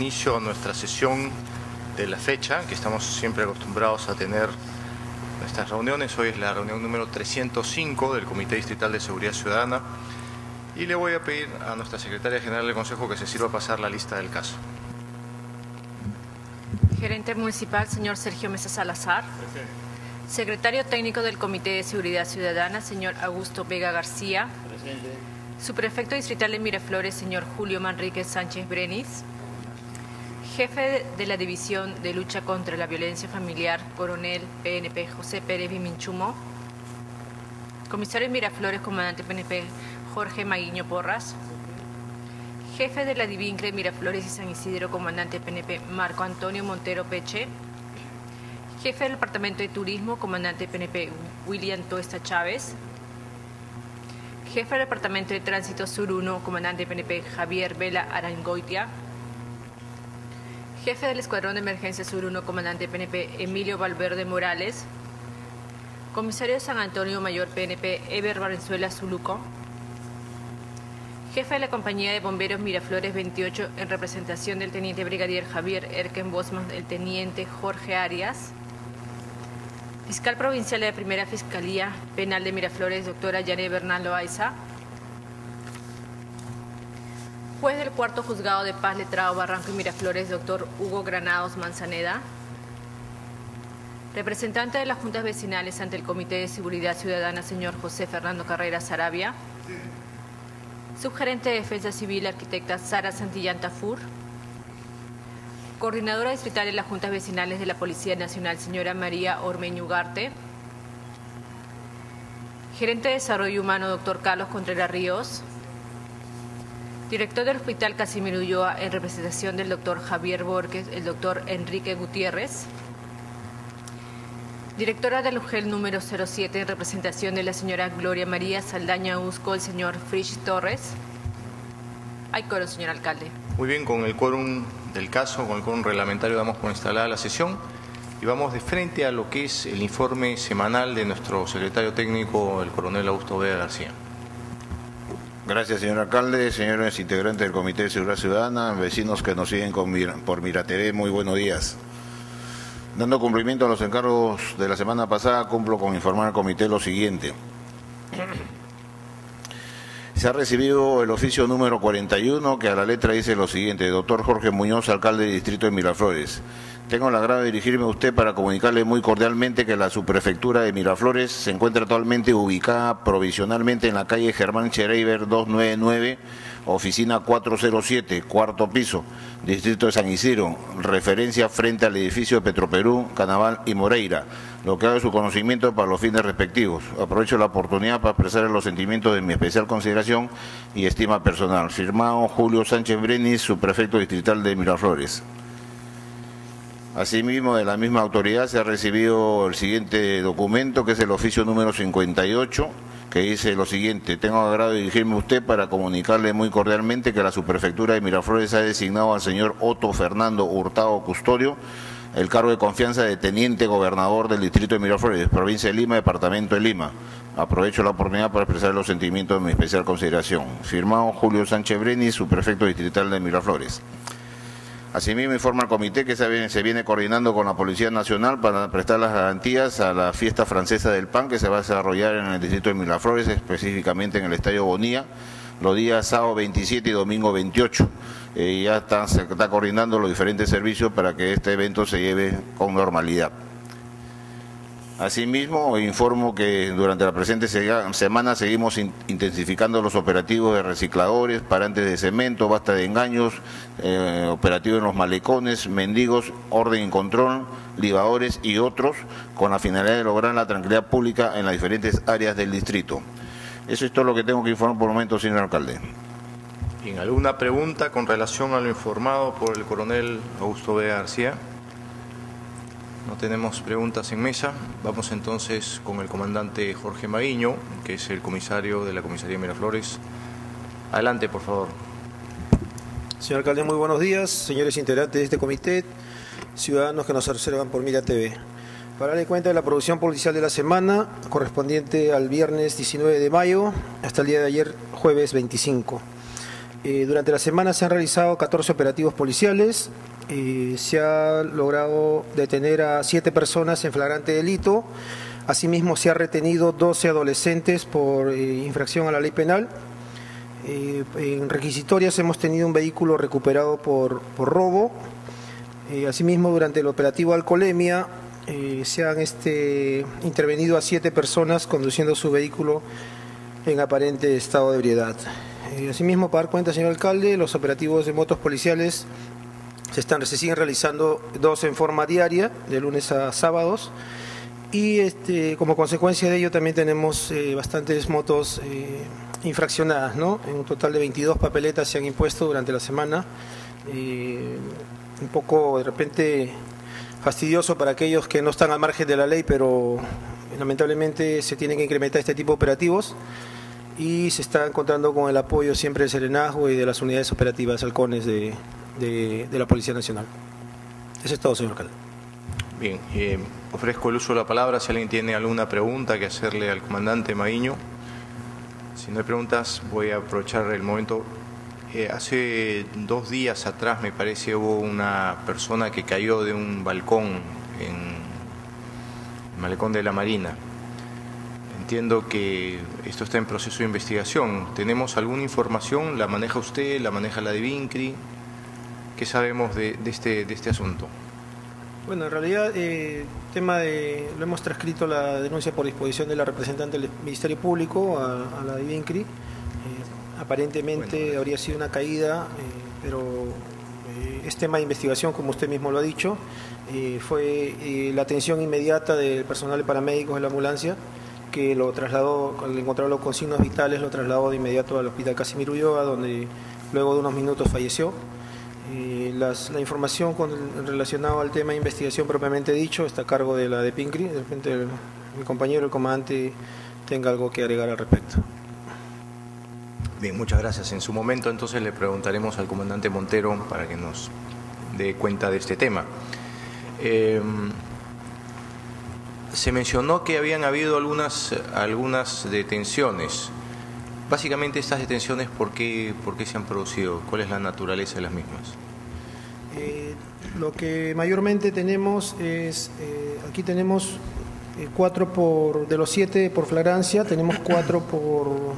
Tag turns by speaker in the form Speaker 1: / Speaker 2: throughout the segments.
Speaker 1: inicio a nuestra sesión de la fecha, que estamos siempre acostumbrados a tener nuestras reuniones. Hoy es la reunión número 305 del Comité Distrital de Seguridad Ciudadana y le voy a pedir a nuestra Secretaria General del Consejo que se sirva a pasar la lista del caso.
Speaker 2: Gerente Municipal, señor Sergio Mesa Salazar.
Speaker 1: Presente.
Speaker 2: Secretario Técnico del Comité de Seguridad Ciudadana, señor Augusto Vega García.
Speaker 3: Presente.
Speaker 2: Subprefecto Distrital de Miraflores, señor Julio Manríquez Sánchez Brenis. Jefe de la División de Lucha contra la Violencia Familiar, Coronel PNP José Pérez Viminchumo. Comisario de Miraflores, Comandante PNP Jorge Maguiño Porras. Jefe de la Divincre Miraflores y San Isidro, Comandante PNP Marco Antonio Montero Peche. Jefe del Departamento de Turismo, Comandante PNP William Tuesta Chávez. Jefe del Departamento de Tránsito Sur 1, Comandante PNP Javier Vela Arangoitia. Jefe del Escuadrón de Emergencia Sur 1, Comandante PNP Emilio Valverde Morales. Comisario de San Antonio Mayor PNP Eber Valenzuela Zuluco. Jefe de la Compañía de Bomberos Miraflores 28, en representación del Teniente Brigadier Javier Erken Bosman, el Teniente Jorge Arias. Fiscal Provincial de la Primera Fiscalía Penal de Miraflores, doctora Yane Bernal Loaiza. Juez del Cuarto Juzgado de Paz Letrado Barranco y Miraflores, doctor Hugo Granados Manzaneda. Representante de las Juntas Vecinales ante el Comité de Seguridad Ciudadana, señor José Fernando Carrera Sarabia. Subgerente de Defensa Civil, arquitecta Sara Santillán Tafur. Coordinadora distrital de las Juntas Vecinales de la Policía Nacional, señora María Ormeño Ugarte. Gerente de Desarrollo Humano, doctor Carlos Contreras Ríos. Director del Hospital Casimiro Ulloa, en representación del doctor Javier Borges, el doctor Enrique Gutiérrez. Directora del UGEL número 07, en representación de la señora Gloria María Saldaña Usco, el señor Frisch Torres. Hay quórum, señor alcalde.
Speaker 1: Muy bien, con el quórum del caso, con el quórum reglamentario, damos por instalada la sesión y vamos de frente a lo que es el informe semanal de nuestro secretario técnico, el coronel Augusto Vega García.
Speaker 3: Gracias, señor alcalde, señores integrantes del Comité de Seguridad Ciudadana, vecinos que nos siguen por Mirateré, muy buenos días. Dando cumplimiento a los encargos de la semana pasada, cumplo con informar al comité lo siguiente. Se ha recibido el oficio número 41, que a la letra dice lo siguiente: doctor Jorge Muñoz, alcalde del distrito de Miraflores. Tengo el agrado de dirigirme a usted para comunicarle muy cordialmente que la subprefectura de Miraflores se encuentra actualmente ubicada provisionalmente en la calle Germán Chereiber 299, oficina 407, cuarto piso, distrito de San Isidro, referencia frente al edificio de Petroperú, Canaval y Moreira, lo que haga de su conocimiento para los fines respectivos. Aprovecho la oportunidad para expresar los sentimientos de mi especial consideración y estima personal. Firmado Julio Sánchez Brenis, subprefecto distrital de Miraflores. Asimismo, de la misma autoridad se ha recibido el siguiente documento, que es el oficio número 58, que dice lo siguiente: tengo el agrado de dirigirme a usted para comunicarle muy cordialmente que la subprefectura de Miraflores ha designado al señor Otto Fernando Hurtado Custodio el cargo de confianza de teniente gobernador del distrito de Miraflores, provincia de Lima, departamento de Lima. Aprovecho la oportunidad para expresar los sentimientos de mi especial consideración. Firmado Julio Sánchez Brenis, subprefecto distrital de Miraflores. Asimismo, informa al comité que se viene coordinando con la Policía Nacional para prestar las garantías a la fiesta francesa del pan, que se va a desarrollar en el distrito de Miraflores, específicamente en el Estadio Bonilla, los días sábado 27 y domingo 28. Se está coordinando los diferentes servicios para que este evento se lleve con normalidad. Asimismo, informo que durante la presente semana seguimos intensificando los operativos de recicladores, parantes de cemento, basta de engaños, operativos en los malecones, mendigos, orden y control, libadores y otros, con la finalidad de lograr la tranquilidad pública en las diferentes áreas del distrito. Eso es todo lo que tengo que informar por el momento, señor alcalde.
Speaker 1: Bien, ¿alguna pregunta con relación a lo informado por el coronel Augusto Vega García? No tenemos preguntas en mesa. Vamos entonces con el comandante Jorge Maguiño, que es el comisario de la comisaría de Miraflores. Adelante, por favor.
Speaker 4: Señor alcalde, muy buenos días. Señores integrantes de este comité, ciudadanos que nos observan por Mira TV. Para darle cuenta de la producción policial de la semana, correspondiente al viernes 19 de mayo hasta el día de ayer, jueves 25. Durante la semana se han realizado 14 operativos policiales, se ha logrado detener a 7 personas en flagrante delito, asimismo se ha retenido 12 adolescentes por infracción a la ley penal. En requisitorias hemos tenido un vehículo recuperado por robo. Asimismo, durante el operativo Alcoholemia se han intervenido a 7 personas conduciendo su vehículo en aparente estado de ebriedad. Asimismo, para dar cuenta, señor alcalde, los operativos de motos policiales se siguen realizando 2 en forma diaria, de lunes a sábados, y como consecuencia de ello también tenemos bastantes motos infraccionadas, ¿no? En un total de 22 papeletas se han impuesto durante la semana, un poco de repente fastidioso para aquellos que no están al margen de la ley, pero lamentablemente se tienen que incrementar este tipo de operativos y se está encontrando con el apoyo siempre del Serenazgo y de las unidades operativas halcones de la Policía Nacional. Eso es todo, señor alcalde.
Speaker 1: Bien, ofrezco el uso de la palabra si alguien tiene alguna pregunta que hacerle al comandante Maguiño. Si no hay preguntas, voy a aprovechar el momento. Hace 2 días atrás, me parece, hubo una persona que cayó de un balcón en el malecón de la Marina. Entiendo que esto está en proceso de investigación. ¿Tenemos alguna información? ¿La maneja usted? ¿La maneja la de Vincri? ¿Qué sabemos de este asunto?
Speaker 4: Bueno, en realidad, lo hemos transcrito la denuncia por disposición de la representante del Ministerio Público a la de Vincri. Aparentemente habría sido una caída, pero es tema de investigación, como usted mismo lo ha dicho. Fue la atención inmediata del personal de paramédicos de la ambulancia, que lo trasladó, al encontrarlo con signos vitales, lo trasladó de inmediato al Hospital Casimiro Ulloa, donde luego de unos minutos falleció. La información relacionada al tema de investigación propiamente dicho está a cargo de la de Vincri. De repente mi compañero, el comandante, tenga algo que agregar al respecto.
Speaker 1: Bien, muchas gracias. En su momento entonces le preguntaremos al comandante Montero para que nos dé cuenta de este tema. Se mencionó que habían habido algunas detenciones. Básicamente, estas detenciones, ¿por qué se han producido? ¿Cuál es la naturaleza de las mismas?
Speaker 4: Lo que mayormente tenemos es, aquí tenemos 4 de los 7 por flagrancia, tenemos 4 por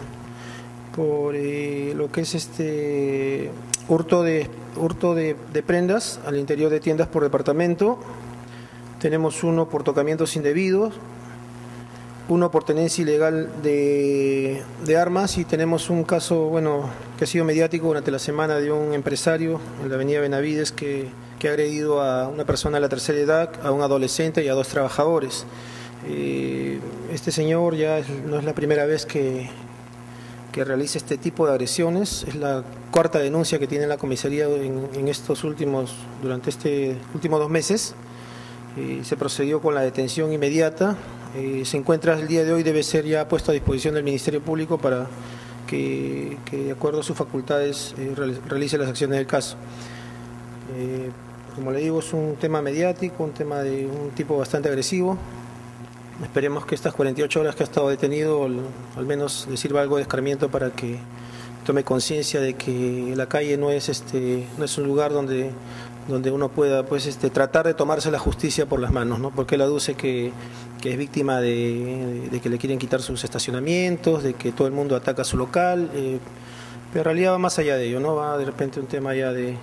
Speaker 4: lo que es hurto de prendas al interior de tiendas por departamento. Tenemos 1 por tocamientos indebidos, 1 por tenencia ilegal de armas, y tenemos un caso, bueno, que ha sido mediático durante la semana, de un empresario en la avenida Benavides que ha agredido a una persona de la tercera edad, a un adolescente y a 2 trabajadores. Este señor no es la primera vez que realiza este tipo de agresiones, es la 4ª denuncia que tiene la comisaría durante estos últimos 2 meses. Se procedió con la detención inmediata. Se encuentra el día de hoy, debe ser ya puesto a disposición del Ministerio Público para que de acuerdo a sus facultades realice las acciones del caso. Como le digo, es un tema mediático, un tema de un tipo bastante agresivo. Esperemos que estas 48 horas que ha estado detenido al menos le sirva algo de escarmiento para que tome conciencia de que la calle no es un lugar donde uno pueda tratar de tomarse la justicia por las manos, ¿no? Porque él aduce que es víctima de que le quieren quitar sus estacionamientos, de que todo el mundo ataca su local, pero en realidad va más allá de ello, ¿no? Va de repente un tema ya de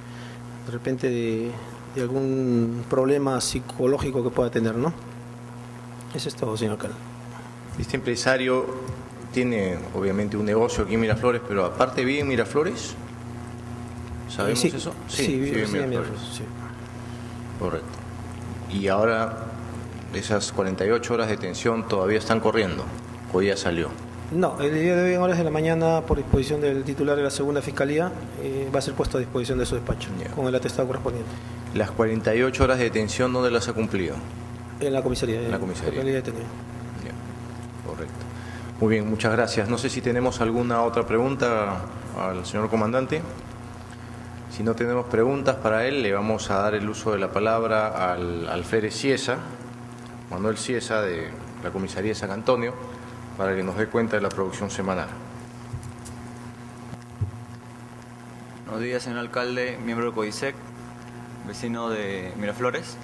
Speaker 4: algún problema psicológico que pueda tener, ¿no? Eso es todo, señor alcalde.
Speaker 1: Este empresario tiene obviamente un negocio aquí en Miraflores, pero aparte vive en Miraflores. ¿Sabemos eso?
Speaker 4: Sí, vive en Miraflores. Sí.
Speaker 1: Correcto. Y ahora esas 48 horas de detención todavía están corriendo, o ya salió.
Speaker 4: No, el día de hoy en horas de la mañana, por disposición del titular de la segunda fiscalía, va a ser puesto a disposición de su despacho, con el atestado correspondiente.
Speaker 1: ¿Las 48 horas de detención dónde las ha cumplido?
Speaker 4: En la comisaría.
Speaker 1: En la comisaría.
Speaker 4: Ya.
Speaker 1: Correcto. Muy bien, muchas gracias. No sé si tenemos alguna otra pregunta al señor comandante. Si no tenemos preguntas para él, le vamos a dar el uso de la palabra al alférez Ciesa, Manuel Ciesa, de la comisaría de San Antonio, para que nos dé cuenta de la producción semanal.
Speaker 5: Buenos días, señor alcalde, miembro del CODISEC, vecino de Miraflores.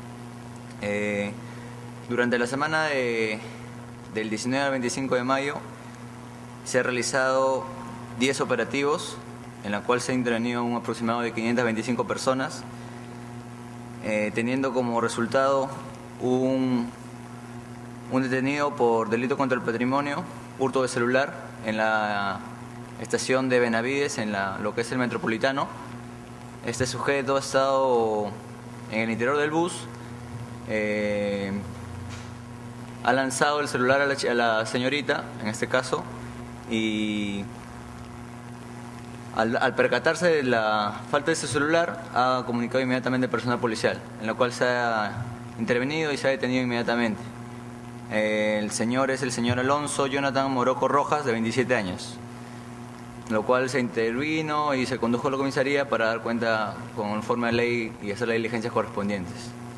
Speaker 5: Durante la semana del 19 al 25 de mayo se ha realizado 10 operativos en la cual se ha intervenido un aproximado de 525 personas, teniendo como resultado un detenido por delito contra el patrimonio, hurto de celular en la estación de Benavides, en lo que es el Metropolitano. Este sujeto ha estado en el interior del bus, ha lanzado el celular a la señorita, en este caso, y al percatarse de la falta de ese celular, ha comunicado inmediatamente al personal policial, en lo cual se ha intervenido y se ha detenido inmediatamente. El señor es el señor Alonso Jonathan Moroco Rojas, de 27 años, lo cual se intervino y se condujo a la comisaría para dar cuenta conforme a ley y hacer las diligencias correspondientes.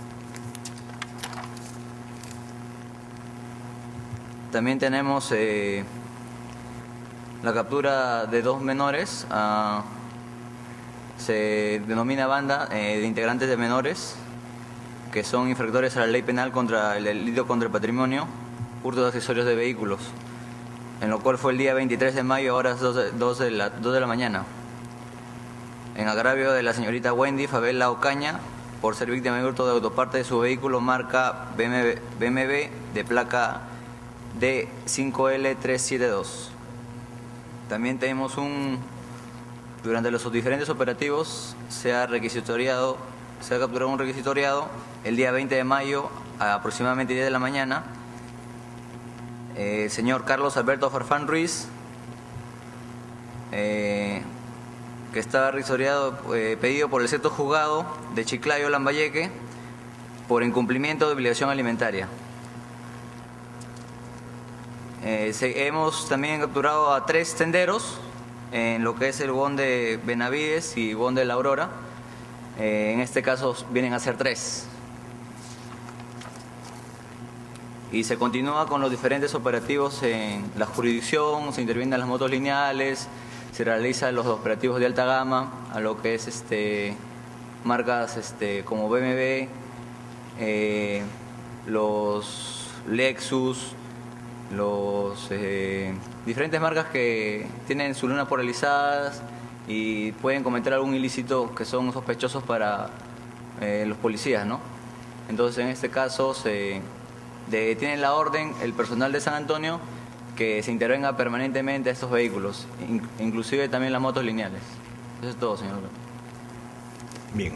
Speaker 5: También tenemos la captura de 2 menores, se denomina banda de integrantes de menores, que son infractores a la ley penal contra el delito contra el patrimonio, hurto de accesorios de vehículos, en lo cual fue el día 23 de mayo, a horas 2 de la mañana, en agravio de la señorita Wendy Favela Ocaña, por ser víctima de hurto de autoparte de su vehículo marca BMW de placa D5L372. También tenemos durante los diferentes operativos se ha capturado un requisitoriado el día 20 de mayo a aproximadamente 10 de la mañana. Señor Carlos Alberto Farfán Ruiz, que estaba requisitoriado, pedido por el sexto juzgado de Chiclayo, Lambayeque, por incumplimiento de obligación alimentaria. Hemos también capturado a 3 tenderos en lo que es el BON de Benavides y BON de La Aurora. En este caso vienen a ser 3. Y se continúa con los diferentes operativos en la jurisdicción, se intervienen las motos lineales, se realizan los operativos de alta gama, a lo que es marcas como BMW, los Lexus, los diferentes marcas que tienen su luna polarizadas y pueden cometer algún ilícito que son sospechosos para los policías, ¿no? Entonces, en este caso tienen la orden el personal de San Antonio que se intervenga permanentemente a estos vehículos, inclusive también las motos lineales. Eso es todo, señor.
Speaker 1: Bien.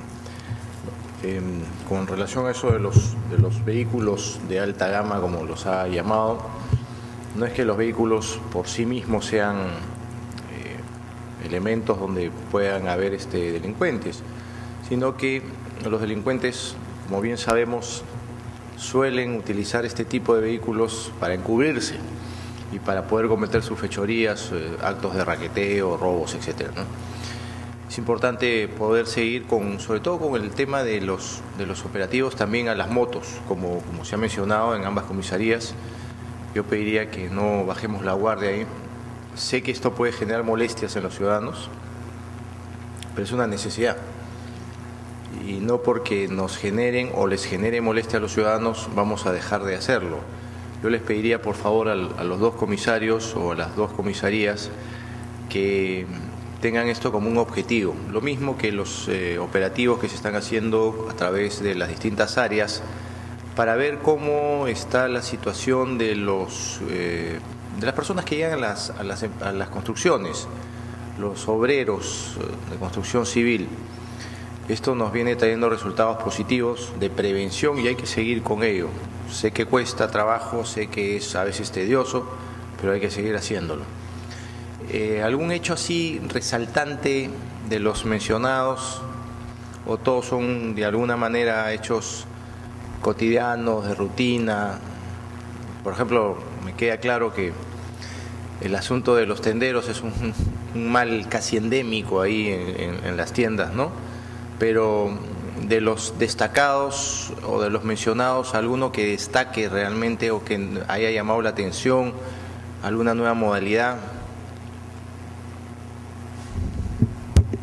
Speaker 1: Con relación a eso de los vehículos de alta gama, como los ha llamado, no es que los vehículos por sí mismos sean elementos donde puedan haber delincuentes, sino que los delincuentes, como bien sabemos, suelen utilizar este tipo de vehículos para encubrirse y para poder cometer sus fechorías, actos de raqueteo, robos, etcétera, ¿no? Es importante poder seguir sobre todo con el tema de los operativos también a las motos, como se ha mencionado en ambas comisarías. Yo pediría que no bajemos la guardia ahí. Sé que esto puede generar molestias en los ciudadanos, pero es una necesidad. Y no porque nos generen o les genere molestia a los ciudadanos vamos a dejar de hacerlo. Yo les pediría por favor a los 2 comisarios o a las 2 comisarías que tengan esto como un objetivo. Lo mismo que los operativos que se están haciendo a través de las distintas áreas para ver cómo está la situación de las personas que llegan a las construcciones, los obreros de construcción civil. Esto nos viene trayendo resultados positivos de prevención y hay que seguir con ello. Sé que cuesta trabajo, sé que es a veces tedioso, pero hay que seguir haciéndolo. ¿Algún hecho así resaltante de los mencionados o todos son de alguna manera hechos cotidianos, de rutina? Por ejemplo, me queda claro que el asunto de los tenderos es un mal casi endémico ahí en las tiendas, ¿no? Pero de los destacados o de los mencionados, alguno que destaque realmente o que haya llamado la atención, alguna nueva modalidad.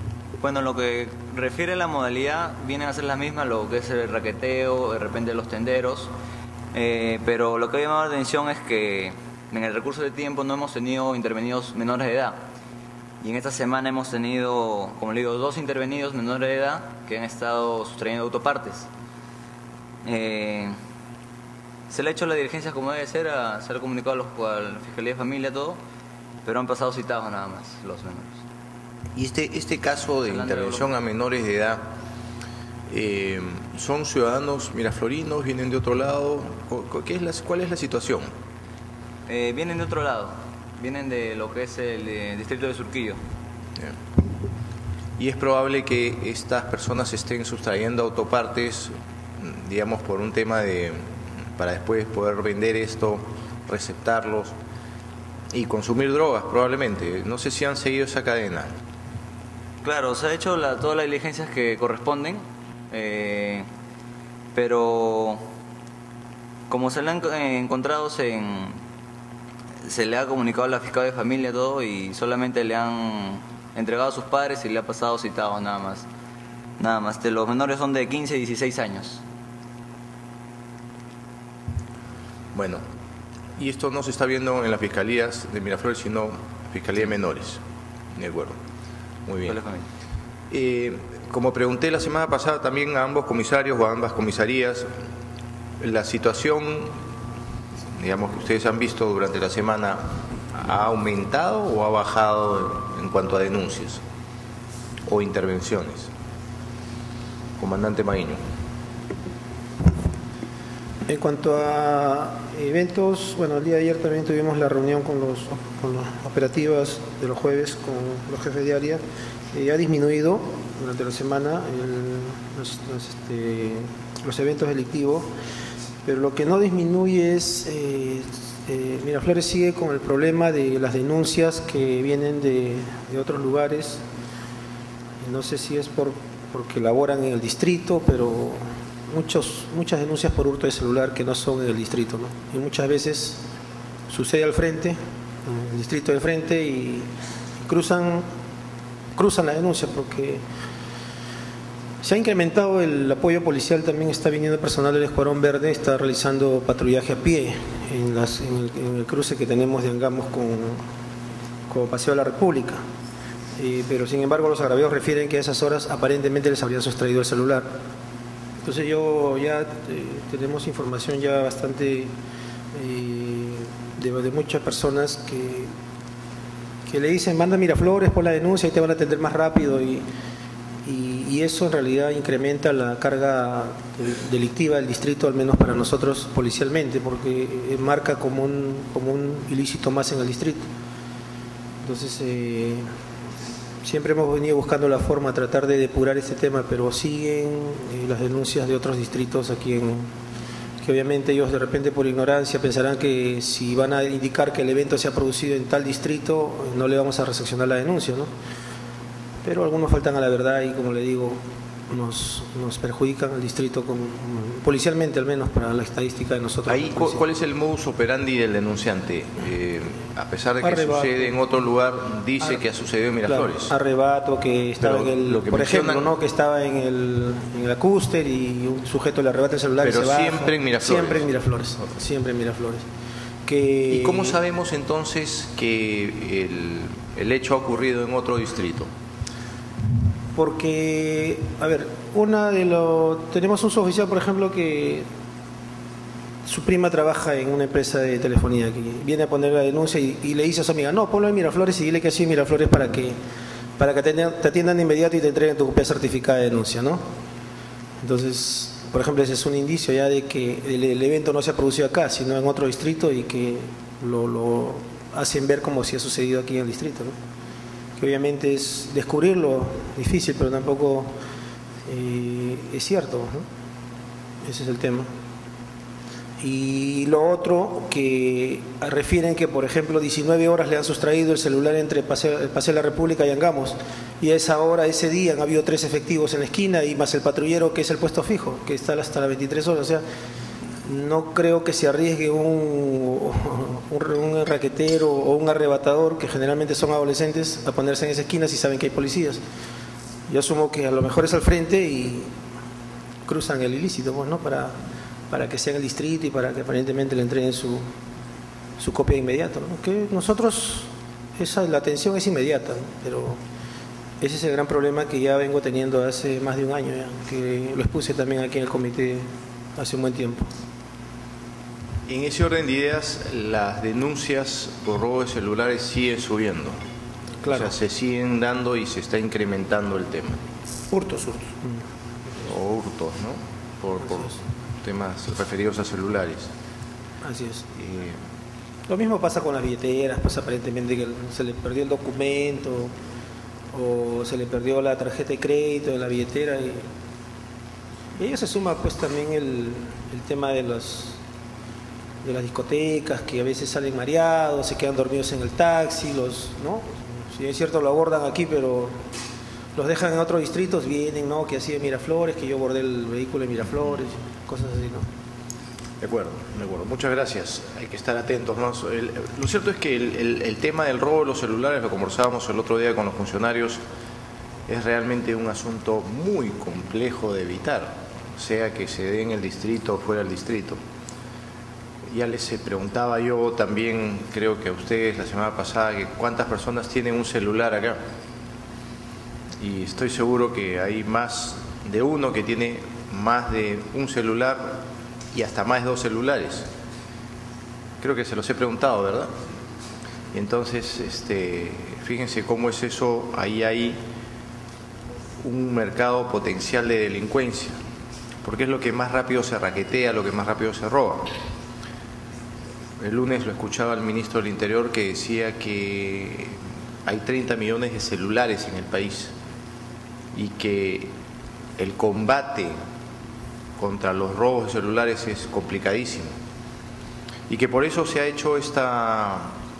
Speaker 5: Bueno, lo que refiere a la modalidad, vienen a ser las mismas, lo que es el raqueteo, de repente los tenderos, pero lo que ha llamado la atención es que en el recurso de tiempo no hemos tenido intervenidos menores de edad. Y en esta semana hemos tenido, como le digo, 2 intervenidos menores de edad que han estado sustrayendo autopartes. Se le ha hecho la diligencia como debe ser, se ha comunicado a la Fiscalía de Familia, todo, pero han pasado citados nada más los menores.
Speaker 1: Y este caso de intervención a menores de edad, ¿son ciudadanos miraflorinos, vienen de otro lado? ¿Cuál es la situación?
Speaker 5: Vienen de otro lado, vienen de lo que es el distrito de Surquillo.
Speaker 1: Y es probable que estas personas estén sustrayendo autopartes, digamos, por un tema para después poder vender esto, receptarlos y consumir drogas, probablemente. No sé si han seguido esa cadena.
Speaker 5: Claro, se ha hecho todas las diligencias que corresponden, pero como se le han encontrado, se le ha comunicado a la Fiscal de Familia todo y solamente le han entregado a sus padres y le ha pasado citados nada más. Nada más. Los menores son de 15 y 16 años.
Speaker 1: Bueno, y esto no se está viendo en las fiscalías de Miraflores, sino en la Fiscalía de Menores. De acuerdo. Muy bien. Como pregunté la semana pasada también a ambos comisarios o a ambas comisarías, la situación, digamos, que ustedes han visto durante la semana, ¿ha aumentado o ha bajado en cuanto a denuncias o intervenciones? Comandante Maíño.
Speaker 4: En cuanto a eventos, bueno, el día de ayer también tuvimos la reunión con las operativas de los jueves con los jefes de área. Ha disminuido durante la semana los eventos delictivos, pero lo que no disminuye es, Miraflores sigue con el problema de las denuncias que vienen de otros lugares. No sé si es porque laboran en el distrito, pero muchas denuncias por hurto de celular que no son en el distrito, ¿no? Y muchas veces sucede al frente, en el distrito del frente, y cruzan la denuncia porque se ha incrementado el apoyo policial. También está viniendo personal del Escuadrón Verde, está realizando patrullaje a pie en el cruce que tenemos de Angamos con Paseo de la República. Pero sin embargo los agraviados refieren que a esas horas aparentemente les habrían sustraído el celular. Entonces tenemos información ya bastante de muchas personas que le dicen manda Miraflores por la denuncia y te van a atender más rápido, y eso en realidad incrementa la carga delictiva del distrito, al menos para nosotros policialmente, porque marca como un ilícito más en el distrito. Entonces siempre hemos venido buscando la forma de tratar de depurar este tema, pero siguen las denuncias de otros distritos aquí que obviamente ellos de repente por ignorancia pensarán que si van a indicar que el evento se ha producido en tal distrito, no le vamos a recepcionar la denuncia, ¿no? Pero algunos faltan a la verdad y, como le digo, nos perjudican al distrito policialmente, al menos para la estadística de nosotros.
Speaker 1: Ahí, ¿cuál es el modus operandi del denunciante? A pesar de que sucede en otro lugar, dice que ha sucedido en Miraflores.
Speaker 4: Claro, arrebato, que estaba por ejemplo, ¿no? Que estaba en el acúster y un sujeto le arrebata el celular,
Speaker 1: pero
Speaker 4: y se baja.
Speaker 1: Siempre en Miraflores.
Speaker 4: Siempre en Miraflores. Siempre en Miraflores.
Speaker 1: ¿Y cómo sabemos entonces que el hecho ha ocurrido en otro distrito?
Speaker 4: Porque, a ver, tenemos un suboficial, por ejemplo, que su prima trabaja en una empresa de telefonía, que viene a poner la denuncia y le dice a su amiga, no, ponlo en Miraflores y dile que ha sido en Miraflores para que te atiendan de inmediato y te entreguen tu copia certificada de denuncia, ¿no? Entonces, por ejemplo, ese es un indicio ya de que el evento no se ha producido acá, sino en otro distrito, y que lo hacen ver como si ha sucedido aquí en el distrito, ¿no? Que obviamente es descubrirlo difícil, pero tampoco es cierto, ¿no? Ese es el tema. Y lo otro, que refieren que, por ejemplo, 19 horas le han sustraído el celular entre el Paseo de la República y Angamos, y a esa hora, ese día, han habido 3 efectivos en la esquina y más el patrullero, que es el puesto fijo, que está hasta las 23 horas. O sea, no creo que se arriesgue un raquetero o un arrebatador, que generalmente son adolescentes, a ponerse en esa esquina si saben que hay policías. Yo asumo que a lo mejor es al frente y cruzan el ilícito, pues, ¿no? Para que sea en el distrito y para que aparentemente le entreguen su copia inmediata, ¿no? Que nosotros, la atención es inmediata, ¿no? Pero ese es el gran problema que ya vengo teniendo hace más de un año, ya, que lo expuse también aquí en el comité hace un buen tiempo.
Speaker 1: En ese orden de ideas, las denuncias por robo de celulares siguen subiendo.
Speaker 4: Claro.
Speaker 1: O sea, se siguen dando y se está incrementando el tema.
Speaker 4: Hurtos.
Speaker 1: O hurtos, ¿no? Por temas referidos a celulares.
Speaker 4: Así es. Lo mismo pasa con las billeteras, pues aparentemente que se le perdió el documento o se le perdió la tarjeta de crédito de la billetera y ello se suma pues también el tema de las discotecas que a veces salen mareados, se quedan dormidos en el taxi, ¿no? Si es cierto lo abordan aquí, pero los dejan en otros distritos, vienen, ¿no? Que así de Miraflores, que yo bordé el vehículo de Miraflores, cosas así, ¿no?
Speaker 1: De acuerdo. Muchas gracias. Hay que estar atentos, ¿no? Lo cierto es que el tema del robo de los celulares, lo conversábamos el otro día con los funcionarios, es realmente un asunto muy complejo de evitar, sea que se dé en el distrito o fuera del distrito. Ya les preguntaba yo también, creo que a ustedes la semana pasada, que cuántas personas tienen un celular acá. Y estoy seguro que hay más de uno que tiene más de un celular y hasta más de 2 celulares. Creo que se los he preguntado, ¿verdad? Y entonces, fíjense cómo es eso, ahí hay un mercado potencial de delincuencia, porque es lo que más rápido se raquetea, lo que más rápido se roba. El lunes lo escuchaba el ministro del Interior que decía que hay 30 millones de celulares en el país y que el combate contra los robos de celulares es complicadísimo y que por eso se ha hecho esta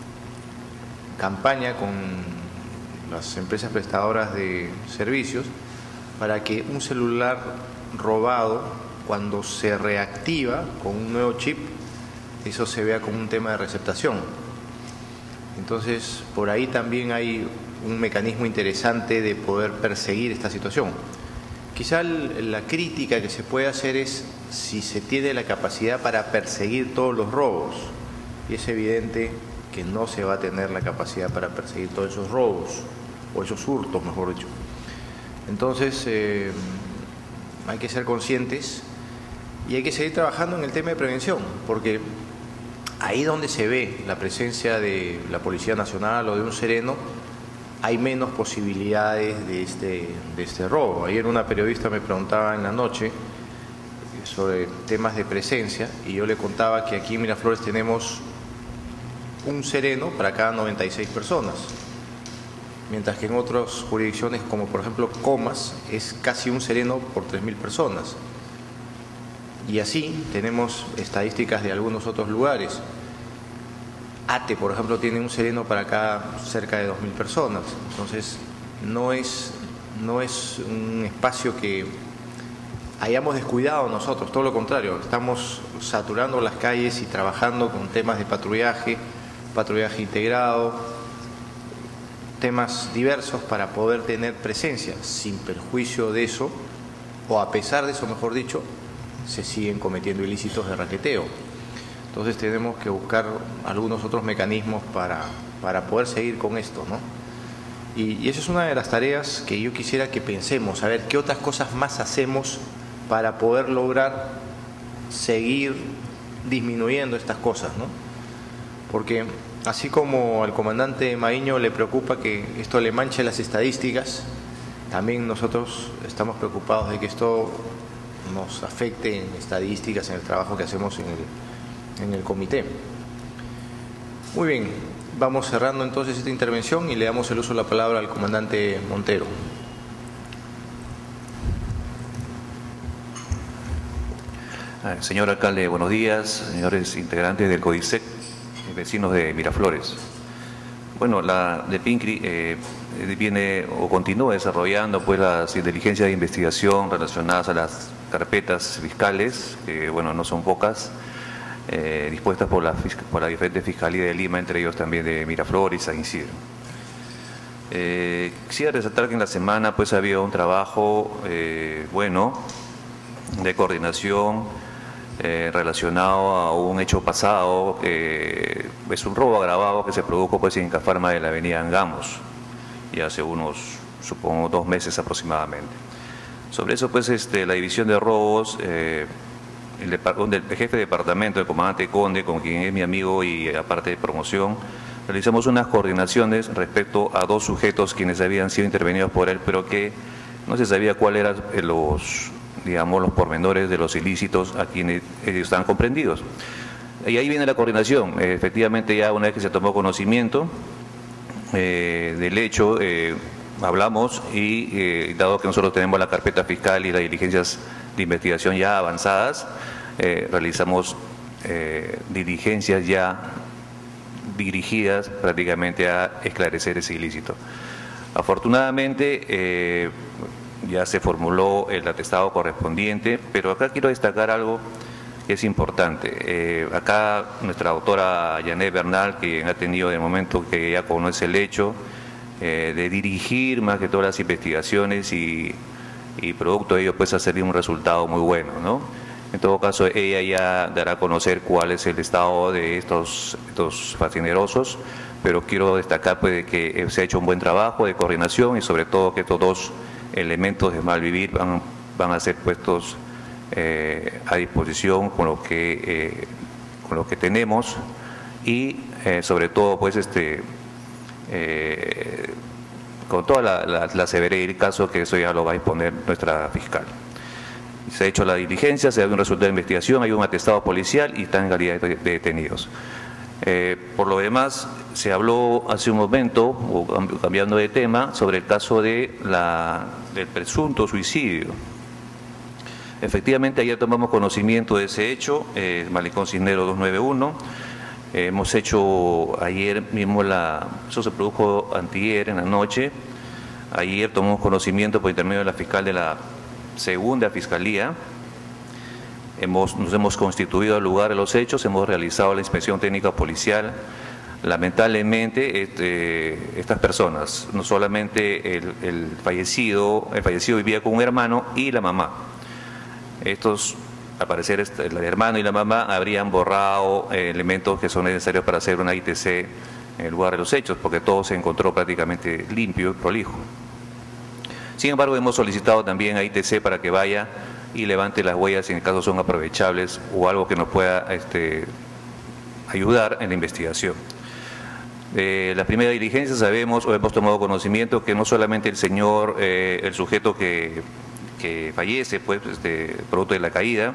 Speaker 1: campaña con las empresas prestadoras de servicios para que un celular robado, cuando se reactiva con un nuevo chip, eso se vea como un tema de receptación. Entonces, por ahí también hay un mecanismo interesante de poder perseguir esta situación. Quizá la crítica que se puede hacer es si se tiene la capacidad para perseguir todos los robos. Y es evidente que no se va a tener la capacidad para perseguir todos esos robos, o esos hurtos, mejor dicho. Entonces, hay que ser conscientes y hay que seguir trabajando en el tema de prevención, porque ahí donde se ve la presencia de la Policía Nacional o de un sereno, hay menos posibilidades de este robo. Ayer una periodista me preguntaba en la noche sobre temas de presencia y yo le contaba que aquí en Miraflores tenemos un sereno para cada 96 personas, mientras que en otras jurisdicciones, como por ejemplo Comas, es casi un sereno por 3.000 personas. Y así tenemos estadísticas de algunos otros lugares. Ate, por ejemplo, tiene un sereno para cada cerca de 2.000 personas. Entonces, no es un espacio que hayamos descuidado nosotros, todo lo contrario. Estamos saturando las calles y trabajando con temas de patrullaje integrado, temas diversos para poder tener presencia. Sin perjuicio de eso, o a pesar de eso, mejor dicho, se siguen cometiendo ilícitos de raqueteo. Entonces tenemos que buscar algunos otros mecanismos para poder seguir con esto, ¿no? Y esa es una de las tareas que yo quisiera que pensemos, a ver qué otras cosas más hacemos para poder lograr seguir disminuyendo estas cosas, ¿no? Porque así como al comandante Maíño le preocupa que esto le manche las estadísticas, también nosotros estamos preocupados de que esto nos afecte en estadísticas, en el trabajo que hacemos en el comité. Muy bien, vamos cerrando entonces esta intervención y le damos el uso de la palabra al comandante Montero.
Speaker 6: Señor alcalde, buenos días, señores integrantes del CODISEC, vecinos de Miraflores. Bueno, la de PINCRI viene o continúa desarrollando pues las diligencias de investigación relacionadas a las carpetas fiscales, que bueno, no son pocas, dispuestas por la diferente Fiscalía de Lima, entre ellos también de Miraflores y San Isidro. Quisiera resaltar que en la semana pues había un trabajo bueno de coordinación relacionado a un hecho pasado, es un robo agravado que se produjo pues en Cafarma de la avenida Angamos, y hace unos, supongo, 2 meses aproximadamente. Sobre eso pues la división de robos, el jefe de departamento, el comandante Conde, con quien es mi amigo y aparte de promoción, realizamos unas coordinaciones respecto a 2 sujetos quienes habían sido intervenidos por él, pero que no se sabía cuáles eran los pormenores de los ilícitos a quienes ellos estaban comprendidos. Y ahí viene la coordinación. Efectivamente, ya una vez que se tomó conocimiento del hecho, hablamos y dado que nosotros tenemos la carpeta fiscal y las diligencias de investigación ya avanzadas, realizamos diligencias ya dirigidas prácticamente a esclarecer ese ilícito. Afortunadamente ya se formuló el atestado correspondiente, pero acá quiero destacar algo que es importante. Acá nuestra doctora Yanet Bernal, quien ha tenido de momento que ya conoce el hecho, de dirigir más que todas las investigaciones y producto de ello pues ha salido un resultado muy bueno, ¿no? En todo caso, ella ya dará a conocer cuál es el estado de estos facinerosos, pero quiero destacar pues, de que se ha hecho un buen trabajo de coordinación y sobre todo que estos 2 elementos de malvivir van a ser puestos a disposición con lo que tenemos y sobre todo pues con toda la severidad del caso, que eso ya lo va a exponer nuestra fiscal. Se ha hecho la diligencia, se ha dado un resultado de investigación, hay un atestado policial y están en calidad de detenidos. Por lo demás, se habló hace un momento, o cambiando de tema, sobre el caso del presunto suicidio. Efectivamente, ayer tomamos conocimiento de ese hecho, Malecón Cisneros 291. Hemos hecho ayer mismo, eso se produjo antier en la noche. Ayer tomamos conocimiento por intermedio de la fiscal de la segunda fiscalía. Nos hemos constituido al lugar de los hechos, hemos realizado la inspección técnica policial. Lamentablemente, estas personas, no solamente el fallecido vivía con un hermano y la mamá. Estos, al parecer, el hermano y la mamá habrían borrado elementos que son necesarios para hacer una ITC en el lugar de los hechos, porque todo se encontró prácticamente limpio y prolijo. Sin embargo, hemos solicitado también a ITC para que vaya y levante las huellas si en el caso son aprovechables o algo que nos pueda ayudar en la investigación. La primera diligencia sabemos o hemos tomado conocimiento que no solamente el señor, el sujeto que fallece pues, producto de la caída,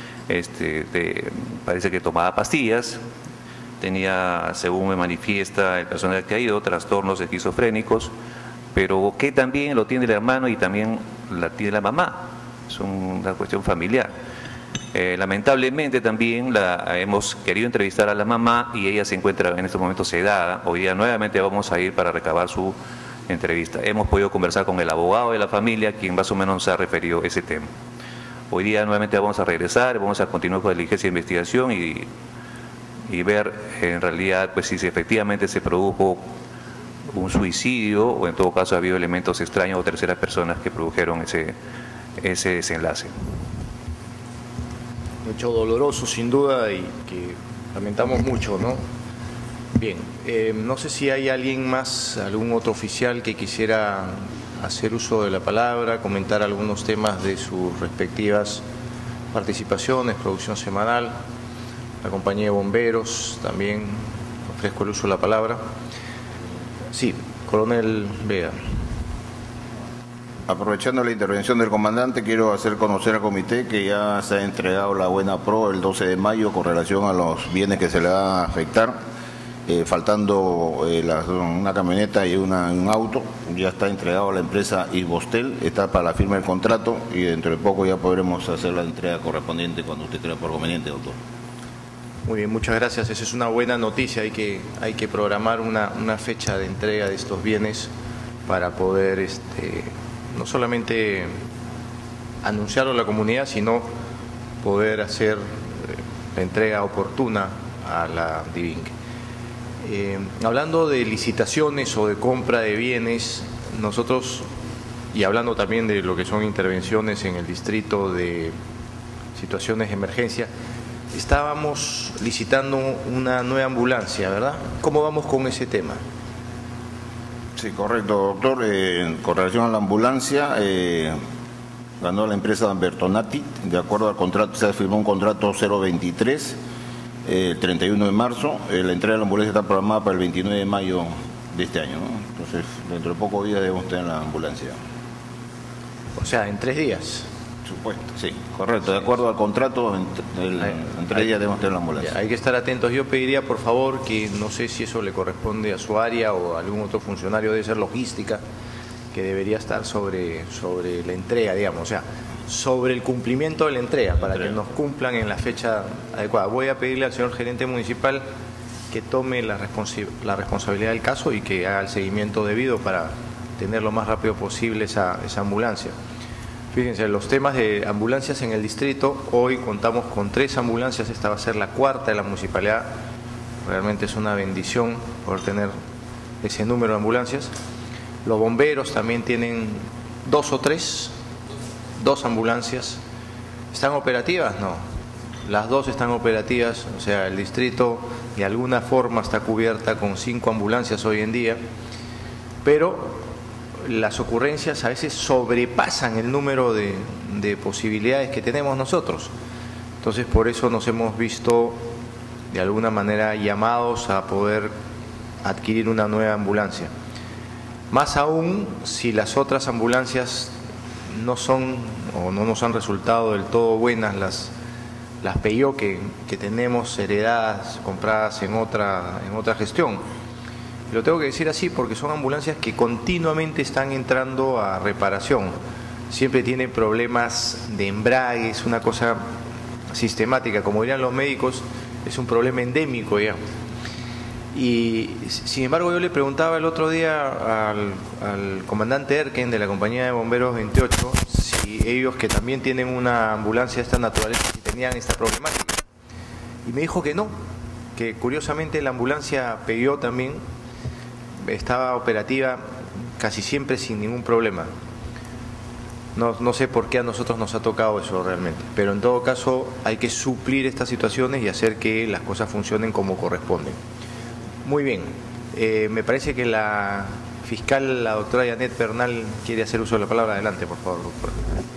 Speaker 6: parece que tomaba pastillas, tenía, según me manifiesta el personal caído, trastornos esquizofrénicos, pero que también lo tiene el hermano y también la tiene la mamá. Es una cuestión familiar. Lamentablemente también hemos querido entrevistar a la mamá y ella se encuentra en este momento sedada. Hoy día nuevamente vamos a ir para recabar su entrevista. Hemos podido conversar con el abogado de la familia, quien más o menos nos ha referido ese tema. Hoy día nuevamente vamos a regresar, vamos a continuar con la diligencia de investigación y ver en realidad pues si efectivamente se produjo un suicidio o en todo caso ha habido elementos extraños o terceras personas que produjeron ese desenlace.
Speaker 1: Un hecho doloroso sin duda y que lamentamos mucho, ¿no? Bien, no sé si hay alguien más, algún otro oficial que quisiera hacer uso de la palabra, comentar algunos temas de sus respectivas participaciones, producción semanal. La compañía de bomberos también ofrezco el uso de la palabra. Sí, coronel Vega.
Speaker 3: Aprovechando la intervención del comandante, quiero hacer conocer al comité que ya se ha entregado la buena pro el 12 de mayo con relación a los bienes que se le van a afectar, faltando una camioneta y un auto. Ya está entregado a la empresa Isbostel, está para la firma del contrato y dentro de poco ya podremos hacer la entrega correspondiente cuando usted crea por conveniente, doctor.
Speaker 1: Muy bien, muchas gracias. Esa es una buena noticia. Hay que programar una fecha de entrega de estos bienes para poder no solamente anunciarlo a la comunidad, sino poder hacer la entrega oportuna a la DIVINC. Hablando de licitaciones o de compra de bienes, nosotros, y hablando también de lo que son intervenciones en el distrito de situaciones de emergencia, estábamos licitando una nueva ambulancia, ¿verdad? ¿Cómo vamos con ese tema?
Speaker 3: Sí, correcto, doctor. Con relación a la ambulancia, ganó la empresa Bertonati. De acuerdo al contrato, se firmó un contrato 023 el 31 de marzo. La entrega de la ambulancia está programada para el 29 de mayo de este año, ¿no? Entonces, dentro de pocos días debemos tener la ambulancia.
Speaker 1: O sea, en 3 días.
Speaker 3: Supuesto, sí, correcto. De acuerdo al contrato, en 3 días debemos tener la ambulancia.
Speaker 1: Hay que estar atentos. Yo pediría, por favor, que no sé si eso le corresponde a su área o a algún otro funcionario, debe ser logística, que debería estar sobre la entrega, digamos, o sea, sobre el cumplimiento de la entrega, para que nos cumplan en la fecha adecuada. Voy a pedirle al señor gerente municipal que tome la responsabilidad del caso y que haga el seguimiento debido para tener lo más rápido posible esa ambulancia. Fíjense, los temas de ambulancias en el distrito, hoy contamos con 3 ambulancias, esta va a ser la 4ª de la municipalidad, realmente es una bendición poder tener ese número de ambulancias. Los bomberos también tienen 2 o 3, 2 ambulancias. ¿Están operativas? No, las 2 están operativas, o sea, el distrito de alguna forma está cubierta con 5 ambulancias hoy en día, pero las ocurrencias a veces sobrepasan el número de posibilidades que tenemos nosotros. Entonces, por eso nos hemos visto de alguna manera llamados a poder adquirir una nueva ambulancia. Más aún si las otras ambulancias no son o no nos han resultado del todo buenas, las PIO que tenemos heredadas, compradas en otra gestión. Lo tengo que decir así porque son ambulancias que continuamente están entrando a reparación. Siempre tienen problemas de embrague, es una cosa sistemática. Como dirían los médicos, es un problema endémico ya. Y sin embargo yo le preguntaba el otro día al comandante Erken de la compañía de bomberos 28 si ellos, que también tienen una ambulancia de esta naturaleza, si tenían esta problemática. Y me dijo que no, que curiosamente la ambulancia PIO también estaba operativa casi siempre sin ningún problema. No sé por qué a nosotros nos ha tocado eso realmente, pero en todo caso hay que suplir estas situaciones y hacer que las cosas funcionen como corresponden. Muy bien, me parece que la fiscal, la doctora Janet Bernal, quiere hacer uso de la palabra. Adelante, por favor, doctora.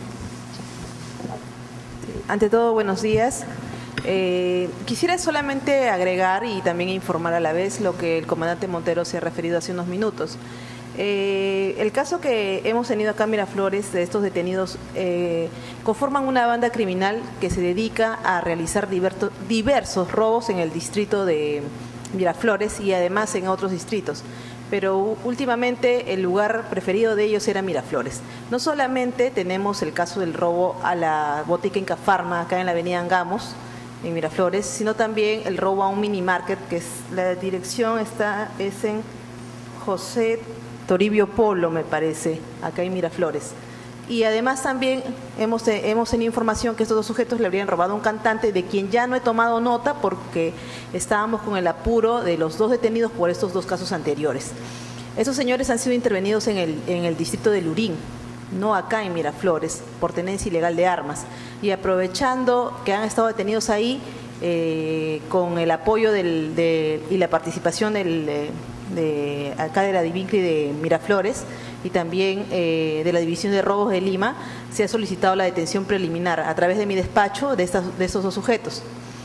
Speaker 7: Ante todo, buenos días. Quisiera solamente agregar y también informar a la vez lo que el comandante Montero se ha referido hace unos minutos. El caso que hemos tenido acá en Miraflores de estos detenidos conforman una banda criminal que se dedica a realizar diversos robos en el distrito de Miraflores y además en otros distritos. Pero últimamente el lugar preferido de ellos era Miraflores. No solamente tenemos el caso del robo a la botica Inca Pharma acá en la avenida Angamos, en Miraflores, sino también el robo a un mini market, que es la dirección es en José Toribio Polo, me parece, acá en Miraflores. Y además también hemos tenido información que estos 2 sujetos le habrían robado a un cantante de quien ya no he tomado nota porque estábamos con el apuro de los 2 detenidos por estos 2 casos anteriores. Estos señores han sido intervenidos en el distrito de Lurín, no acá en Miraflores, por tenencia ilegal de armas. Y aprovechando que han estado detenidos ahí, con el apoyo y la participación acá de la DIVINCRI de Miraflores y también de la División de Robos de Lima, se ha solicitado la detención preliminar a través de mi despacho de estos 2 sujetos.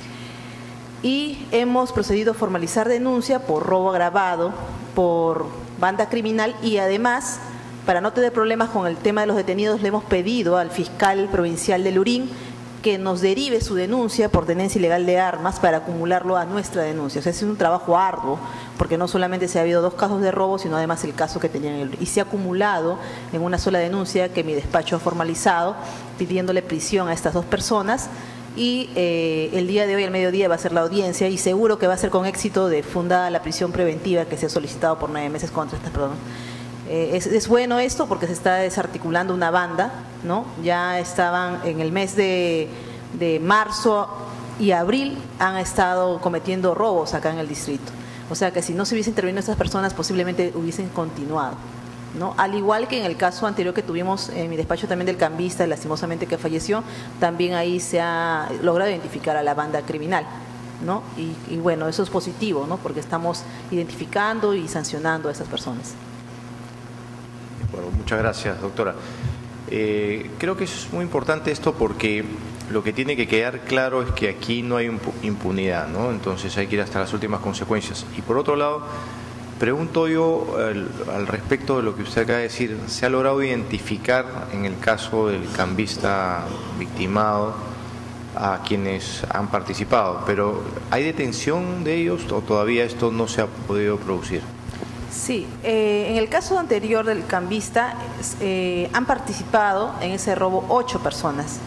Speaker 7: Y hemos procedido a formalizar denuncia por robo agravado, por banda criminal y además, para no tener problemas con el tema de los detenidos, le hemos pedido al fiscal provincial de Lurín que nos derive su denuncia por tenencia ilegal de armas para acumularlo a nuestra denuncia. O sea, es un trabajo arduo, porque no solamente se ha habido 2 casos de robo, sino además el caso que tenían y se ha acumulado en una sola denuncia que mi despacho ha formalizado, pidiéndole prisión a estas 2 personas. Y el día de hoy, al mediodía, va a ser la audiencia y seguro que va a ser con éxito de fundada la prisión preventiva que se ha solicitado por 9 meses contra estas personas. Es bueno esto porque se está desarticulando una banda, ¿no? Ya estaban en el mes de marzo y abril, han estado cometiendo robos acá en el distrito. O sea que si no se hubiese intervenido estas personas, posiblemente hubiesen continuado, ¿no? Al igual que en el caso anterior que tuvimos en mi despacho también del cambista, lastimosamente que falleció, también ahí se ha logrado identificar a la banda criminal, ¿no? Y bueno, eso es positivo, ¿no? Porque estamos identificando y sancionando a esas personas.
Speaker 1: Bueno, muchas gracias, doctora. Creo que es muy importante esto porque lo que tiene que quedar claro es que aquí no hay impunidad, ¿no? Entonces hay que ir hasta las últimas consecuencias. Y por otro lado, pregunto yo al respecto de lo que usted acaba de decir, ¿se ha logrado identificar en el caso del cambista victimado a quienes han participado? Pero ¿hay detención de ellos o todavía esto no se ha podido producir?
Speaker 7: Sí, en el caso anterior del cambista han participado en ese robo 8 personas.